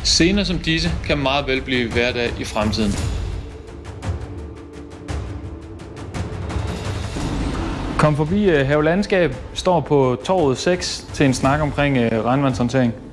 Scener som disse kan meget vel blive hverdag i fremtiden. Kom forbi Have Landskab, står på torvet 6 til en snak omkring regnvandshåndtering.